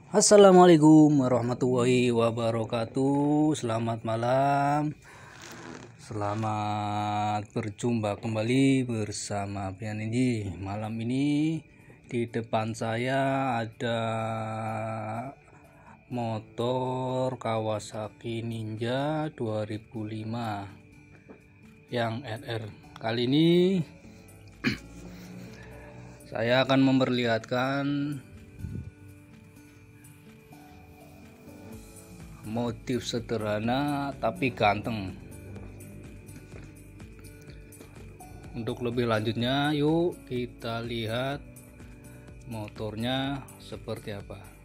Assalamualaikum warahmatullahi wabarakatuh. Selamat malam. Selamat berjumpa kembali bersama Pian Inji. Malam ini di depan saya ada motor Kawasaki Ninja 2005 yang RR. Kali ini saya akan memperlihatkan motif sederhana tapi ganteng. Untuk lebih lanjutnya, yuk kita lihat motornya seperti apa.